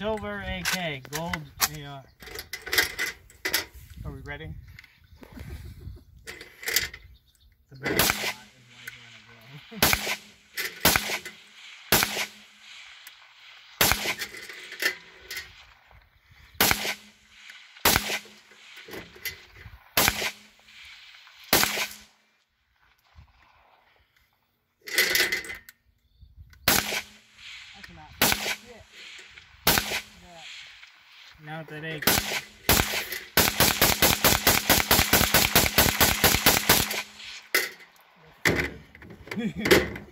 Silver AK, gold AR. Are we ready? The better shot is like when I go. Now that AK.